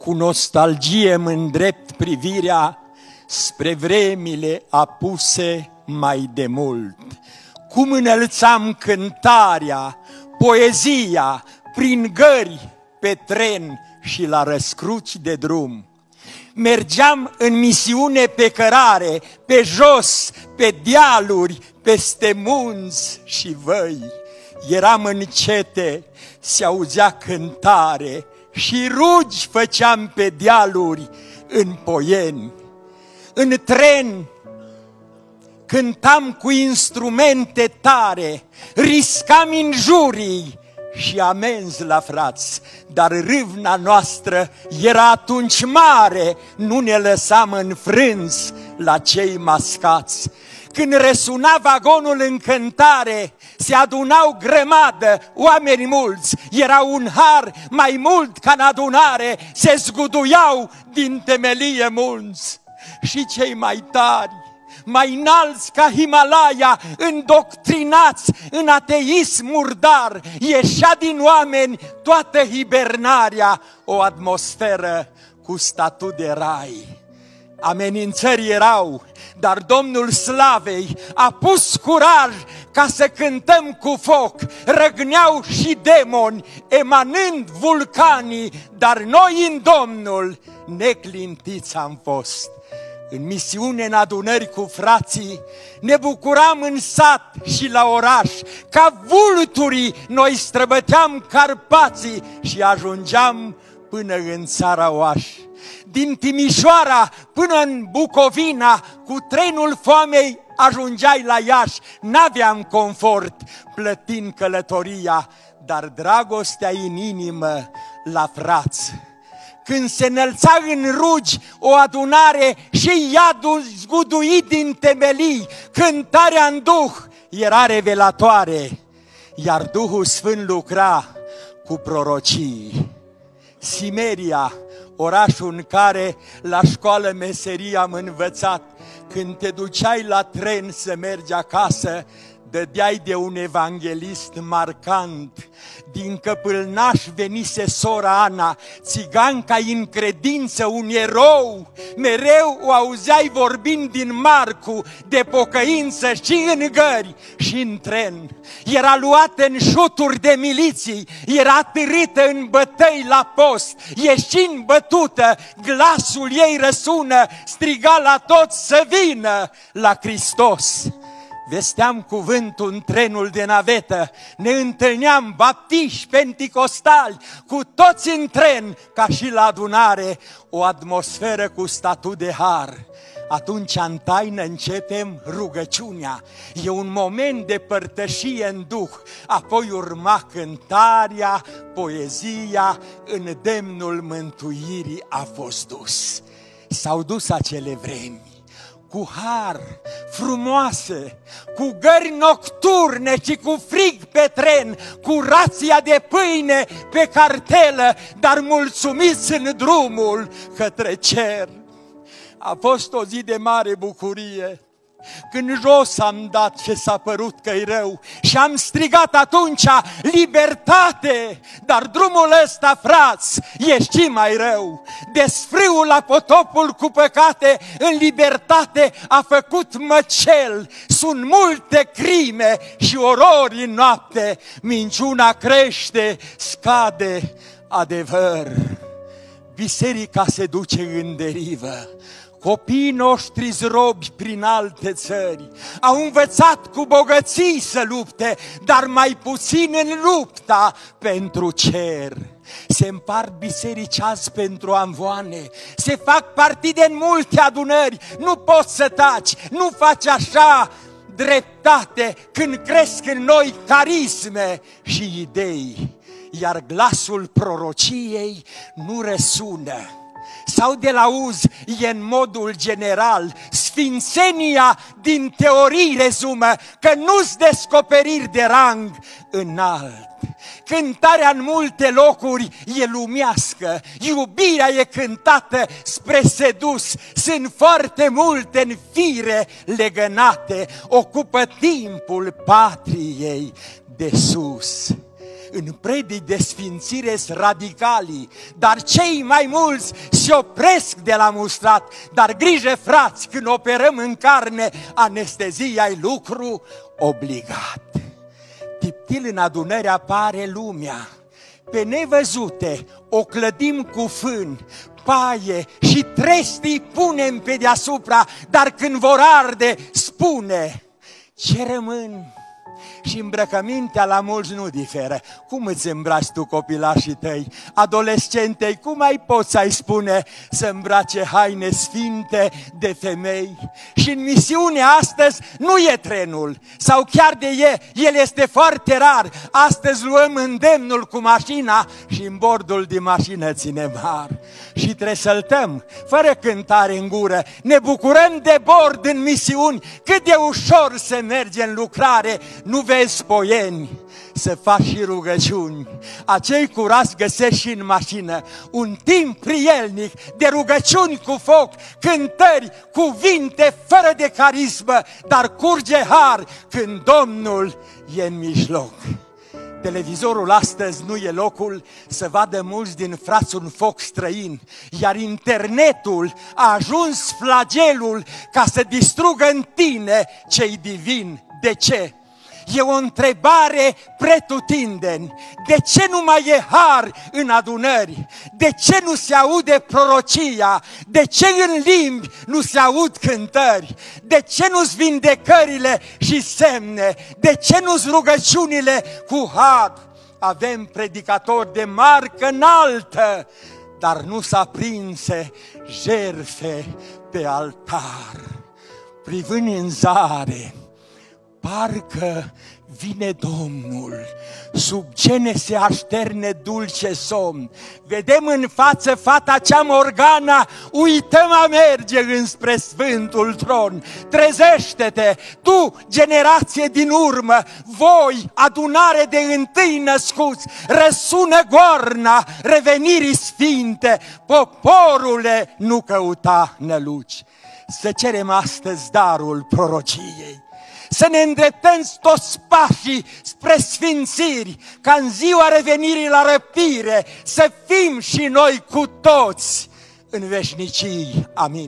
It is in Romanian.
Cu nostalgie îmi îndrept privirea spre vremile apuse mai de mult. Cum înălțam cântarea, poezia, prin gări, pe tren și la răscruci de drum. Mergeam în misiune pe cărare, pe jos, pe dealuri, peste munți și văi. Eram în cete, se auzea cântare și rugi făceam pe dealuri în Poieni. În tren cântam cu instrumente tare, riscam injurii și amenzi la frați, dar râvna noastră era atunci mare, nu ne lăsam înfrânți la cei mascați. Când răsuna vagonul în cântare, se adunau grămadă, oameni mulți, era un har mai mult ca în adunare, se zguduiau din temelie munți. Și cei mai tari, mai înalți ca Himalaya, îndoctrinați în ateism murdar, ieșea din oameni toată hibernarea, o atmosferă cu statut de rai. Amenințări erau, dar Domnul Slavei a pus curaj ca să cântăm cu foc. Răgneau și demoni, emanând vulcanii, dar noi în Domnul neclintiți am fost. În misiune, în adunări cu frații, ne bucuram în sat și la oraș. Ca vulturii noi străbăteam Carpații și ajungeam până în țara Oaș. Din Timișoara până în Bucovina, cu trenul foamei ajungeai la Iași. N-aveam confort plătind călătoria, dar dragostea în inimă la frați. Când se înălța în rugi o adunare și iadul zguduit din temelii, cântarea în duh era revelatoare, iar Duhul Sfânt lucra cu prorocii. Simeria, orașul în care la școală meserie am învățat, când te duceai la tren să mergi acasă, dădeai de un evanghelist marcant. Din Căpâlnaș venise sora Ana, țiganca în credință, un erou. Mereu o auzeai vorbind din Marcu, de pocăință și în gări și în tren. Era luată în șuturi de miliții, era târâtă în bătăi la post. Ieșind bătută, glasul ei răsună, striga la toți să vină la Hristos. Vesteam cuvântul în trenul de navetă, ne întâlneam baptiști, penticostali, cu toți în tren, ca și la adunare, o atmosferă cu statut de har. Atunci în taină începem rugăciunea, e un moment de părtășie în duh, apoi urma cântarea, poezia, îndemnul mântuirii a fost dus. S-au dus acele vremi cu har, frumoase, cu gări nocturne și cu frig pe tren, cu rația de pâine pe cartelă, dar mulțumiți în drumul către cer. A fost o zi de mare bucurie, când jos am dat ce s-a părut că-i rău și am strigat atunci libertate, dar drumul ăsta, frați, e și mai rău. Desfrâul la potopul cu păcate în libertate a făcut măcel. Sunt multe crime și orori în noapte, minciuna crește, scade adevăr. Biserica se duce în derivă. Copiii noștri zrobi prin alte țări au învățat cu bogății să lupte, dar mai puțin în lupta pentru cer. Se împart biserici azi pentru amvoane, se fac partide în multe adunări, nu poți să taci, nu faci așa dreptate când cresc în noi carisme și idei, iar glasul prorociei nu răsună. Sau de la auz e în modul general, sfințenia din teorii rezumă că nu-s descoperiri de rang înalt. Cântarea în multe locuri e lumească, iubirea e cântată spre sedus, sunt foarte multe în fire legănate, ocupă timpul patriei de sus. în predii de sfințire radicalii, dar cei mai mulți se opresc de la mustrat. Dar grijă, frați, când operăm în carne, anestezia-i lucru obligat. Tiptil în adunări apare lumea, pe nevăzute o clădim cu fân, paie și trestii punem pe deasupra, dar când vor arde, spune, ce rămân? Și îmbrăcămintea la mulți nu diferă. Cum îți îmbraci tu copilașii tăi? Adolescentei, cum mai poți să-i spune să îmbrace haine sfinte de femei? Și în misiune astăzi nu e trenul, sau chiar de el este foarte rar. Astăzi luăm îndemnul cu mașina și în bordul de mașină ținem har. Și tresăltăm, fără cântare în gură, ne bucurăm de bord în misiuni, cât de ușor se merge în lucrare. Nu vezi, poieni, să faci și rugăciuni. Acei curați găsesc și în mașină un timp prielnic de rugăciuni cu foc, cântări, cuvinte fără de carismă, dar curge har când Domnul e în mijloc. Televizorul astăzi nu e locul să vadă mulți din frați un foc străin, iar internetul a ajuns flagelul ca să distrugă în tine ce-i divin. De ce? E o întrebare pretutindeni. De ce nu mai e har în adunări? De ce nu se aude prorocia? De ce în limbi nu se aud cântări? De ce nu-s vindecările și semne? De ce nu-s rugăciunile cu har? Avem predicatori de marcă înaltă, dar nu s-a prinse jertfe pe altar. Privând în zare, parcă vine Domnul, sub gene se așterne dulce somn. Vedem în față fata cea Morgana, uităm a merge înspre Sfântul Tron. Trezește-te, tu, generație din urmă, voi, adunare de întâi născuți, răsună goarna revenirii sfinte, poporule nu căuta năluci. Să cerem astăzi darul prorociei, să ne îndreptăm toți pașii spre sfințiri, ca în ziua revenirii la răpire să fim și noi cu toți în veșnicii. Amin.